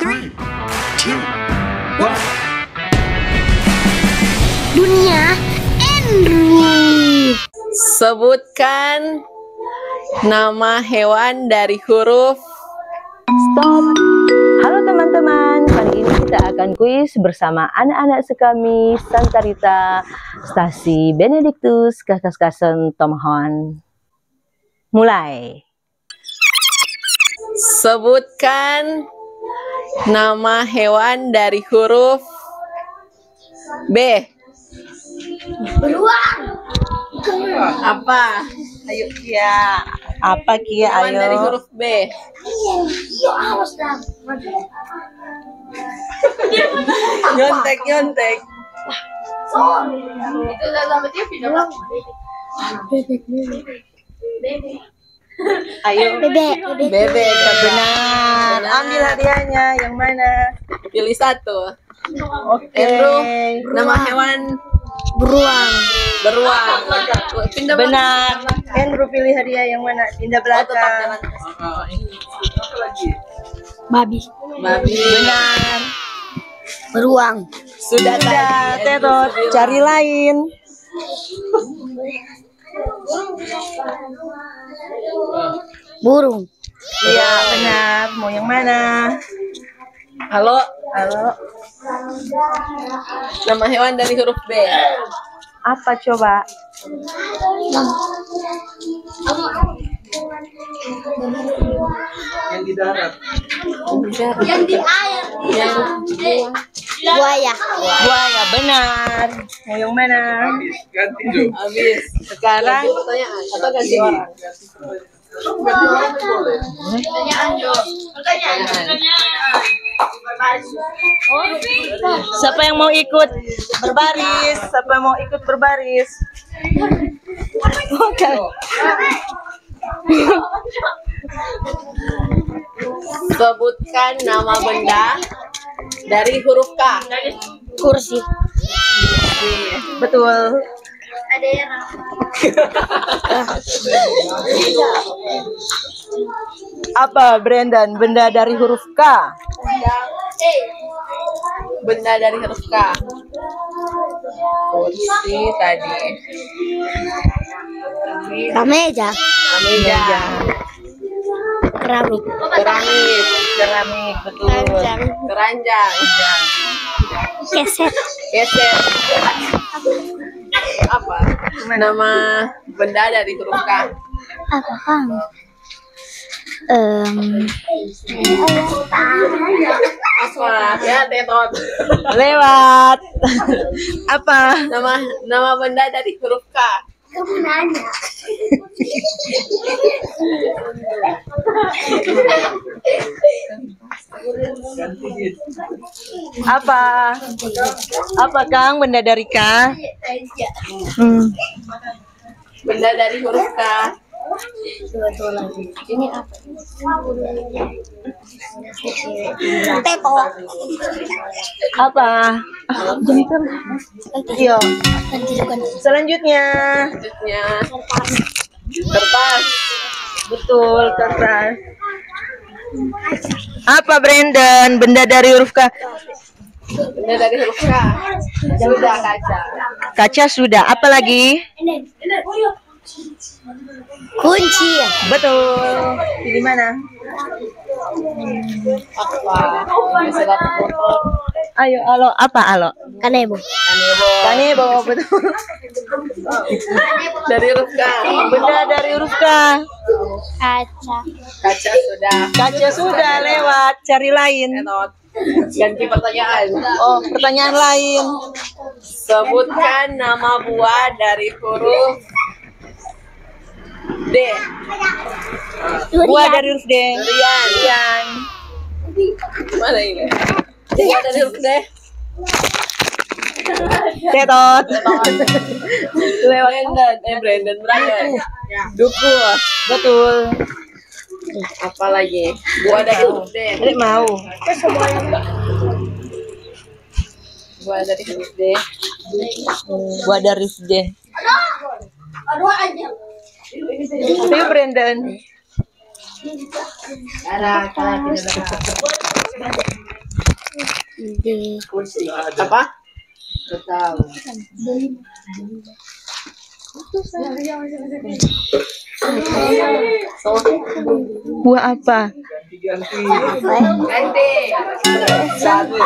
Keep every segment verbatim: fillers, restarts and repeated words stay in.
three, two, one. Dunia Andrew. Sebutkan nama hewan dari huruf Stop. Halo teman-teman, kali ini kita akan kuis bersama anak-anak sekami Santarita Stasi Benediktus Kakaskasen Tomahon. Mulai. Sebutkan nama hewan dari huruf B. Beruang. Apa? Ayo Kia. Apa Kia? Hewan Ayo. dari huruf B. Yo, awas dah. Nyontek, nyontek. Itu sama dia pindah. Bebek, bebek. Bebek. Ayo. Bebek, Bebek. Benar. Ambil hadiahnya. Yang mana? Pilih satu. Oke. Andrew, nama hewan Beruang. beruang. Pindah Benar. Andrew pilih hadiah yang mana? Pindah Oh, tetap belakang. jalan. Babi. Babi. Benar. Beruang. Sudah Sudah, tadi. Tetot. Cari lain. Burung. Iya, benar. Mau yang mana? Halo, Halo. nama hewan dari huruf B. Apa coba? Yang di darat. Yang di air. Yang Buaya. Buaya, benar. Mau yang mana? Ganti Jo. habis. Sekarang Ganti pertanyaan atau ganti orang? Pertanyaan, Jo. Pertanyaan. siapa yang mau ikut berbaris? Siapa yang mau ikut berbaris? Oke. Sebutkan nama benda dari huruf K. Kursi. Betul. Ada yang Apa Brandon? Benda dari huruf K. Benda dari huruf K. Kursi tadi. Kameja. Meja. Keramik. Keramik. Keramik, betul. Keranjang. Keranjang. Keset. Geser. Apa? Nama benda dari huruf K. Apa Kang? Um, Apa? Ya, Tetot. Lewat. Apa? Nama nama benda dari huruf K. kamu nanya. Apa? Apa Kang? Benda dari K? Hmm. Benda dari huruf K. Ini apa? Tepo. Apa? Iya. Selanjutnya. Selanjutnya kertas. Betul, kertas. Apa Brandon? Benda dari huruf K? Benda dari huruf K. Sudah kaca. Kaca sudah. Apa lagi? Kunci. Betul. Di mana? Apa? Bisa dapat motor. Ayo, alo. Apa alo? Kanebo. Kanebo. Kanebo, betul. Dari huruf K. Benda dari huruf K. Kaca. Kaca sudah. Kaca sudah lewat. Cari lain. Tetot. Ganti pertanyaan. Oh, pertanyaan lain. Sebutkan nama buah dari huruf D. Buah dari huruf D. Durian. Durian. Mana ini? Buah dari huruf D. Tetot. Lewat Brandon. Eh Brandon Brandon. Duku. Betul. Apa lagi? Buah dari huruf D. Adik mau. Buah dari huruf D. Buah dari huruf D. Aduh aja. Ayo Brandon. Ada, kalau tidak D. Apa? Tahu. Buah apa? Ganti-ganti. Ganti. Satu.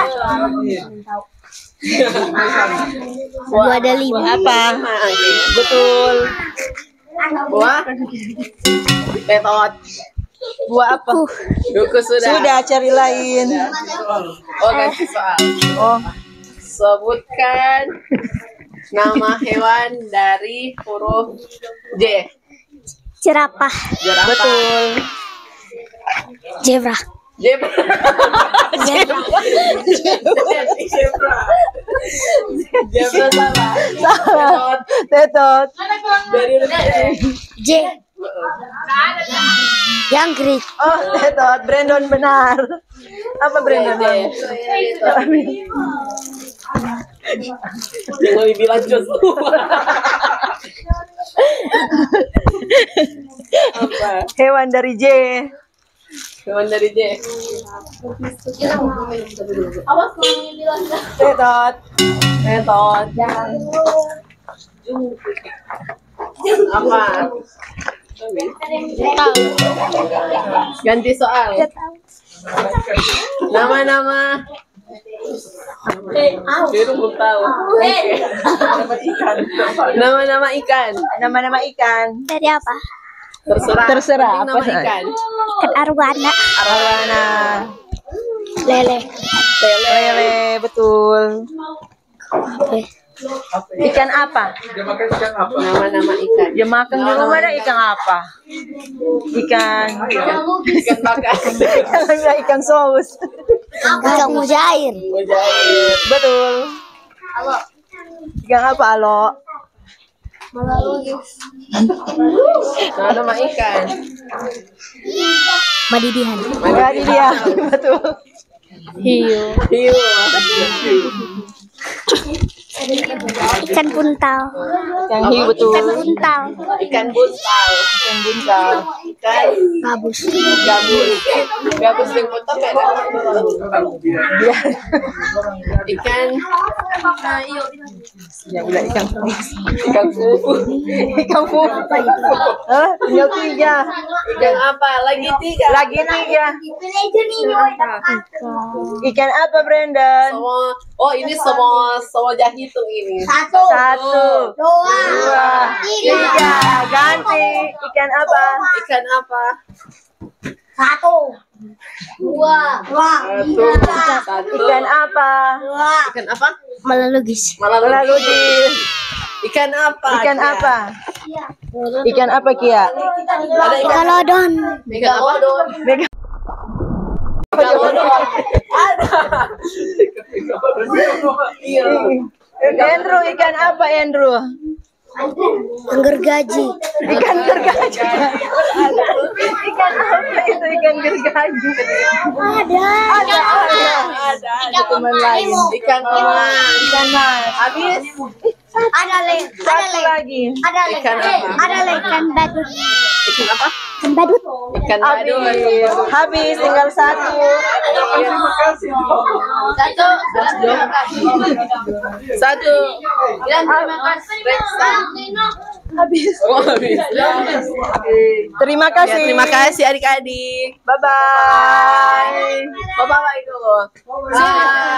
Buah ada lima. Apa? Betul. Buah. Betot. Buah apa? Duku sudah. Sudah, cari lain. Oh, ganti soal. Oh, Sebutkan nama hewan dari huruf J. Jerapah. Jerapah. betul. Zebra. Zebra. Zebra. Zebra. Zebra salah. Salah. Tetot. Dari huruf J. J. Jangkrik. Oh, tetot. Brandon benar. Apa Brandon? Yang lebih lanjut. Apa? Hewan dari J. Hewan dari J. Tetot. Metot. Apa? Tahu. Ganti soal. Nama-nama. Biru belum tahu. Nama-nama ikan. Nama-nama ikan. Dari apa? Terserah. Terserah, Penting apa nama saja. ikan. Ikan arwana. Arwana. Lele. Lele. Lele, betul. Ikan apa? Dia makan ikan apa? Nama-nama ikan. Dia makan di rumah ada ikan apa? Ikan. Ikan, ikan bakar. Ikan, ikan saus. Ikan mujair. Mujair. Betul. Ikan apa, Alo? Nama-nama ikan. Madidihan. Enggak dia. Betul. Hiu. Hiu. Ikan buntal. Yang hiu betul. Ikan buntal. Ikan buntal. Ikan buntal. Ikan Gabus. gabus. Gabus yang buntal beda. Dia. Ikan Ya udah ikan. ikan fufu. Ikan fufu. Hah? Tinggal tiga. Ikan apa? Lagi tiga. Lagi tiga. Ikan apa, Brandon? Semua. Oh, ini semua semua jahitung ini. Satu. Satu, dua, tiga. Ganti. Ikan apa? Ikan apa? Satu. Dua. Dua. Satu. Satu. Ikan apa? Dua. Ikan apa? Melalugis. Malah Lalu di Ikan apa? ikan Kia? apa? Ikan apa, Kia? Ada ikan Megalodon. Megalodon. Mega- Megalodon. Ada. Iya. Andrew, ikan apa, Andrew? Gergaji. Ikan gergaji. Ikan apa itu ikan gergaji? Ada. Ada, ada. Ada. Ada teman lain. Ikan emas. Ikan mas. Habis. Ada le. Ada Satu le. lagi. Ada le. Ikan apa? Ada le. Ikan badut. Ikan apa? Ikan badut. Ikan badut. Habis. Habis tinggal satu. Terima kasih. Satu. Satu. Bilang terima kasih. Habis. Oh, habis. Terima Ya, kasih. terima kasih adik-adik. Bye bye. Bye-bye dulu. Bye.